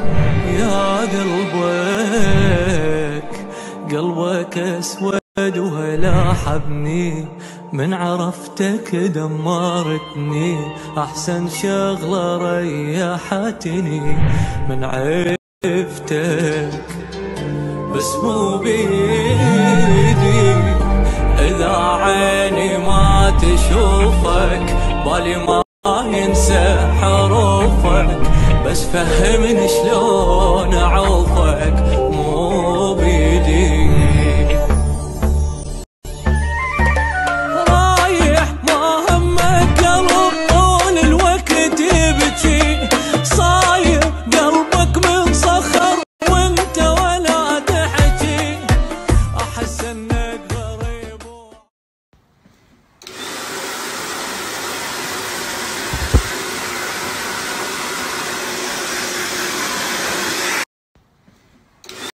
يا قلبك اسود وهلا حبني، من عرفتك دمرتني، احسن شغله ريحتني من عرفتك. بس مو بيدي اذا عيني ما تشوفك، بالي ما ينسى حروفك، بس فهمني شلون اعوفك